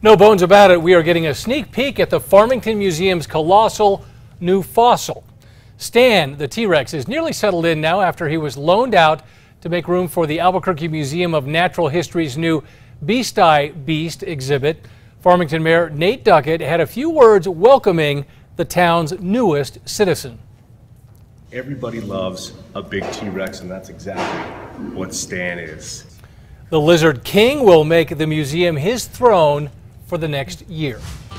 No bones about it, we are getting a sneak peek at the Farmington Museum's colossal new fossil. Stan, the T-Rex, is nearly settled in now after he was loaned out to make room for the Albuquerque Museum of Natural History's new Beast-Eye Beast exhibit. Farmington Mayor Nate Duckett had a few words welcoming the town's newest citizen. Everybody loves a big T-Rex, and that's exactly what Stan is. The Lizard King will make the museum his throne for the next year.